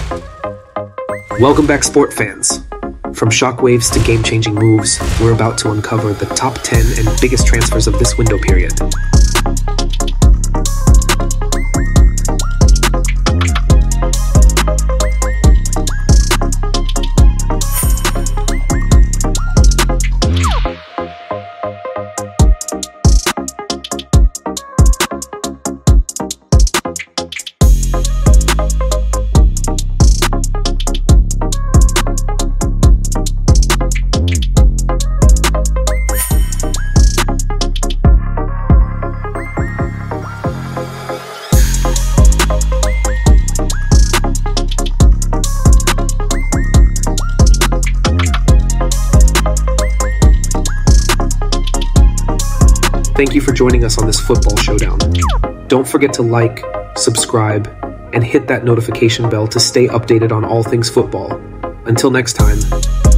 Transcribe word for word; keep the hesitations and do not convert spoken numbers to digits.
Welcome back, sport fans. From shockwaves to game-changing moves, we're about to uncover the top ten and biggest transfers of this window period. Thank you for joining us on this football showdown. Don't forget to like, subscribe, and hit that notification bell to stay updated on all things football. Until next time.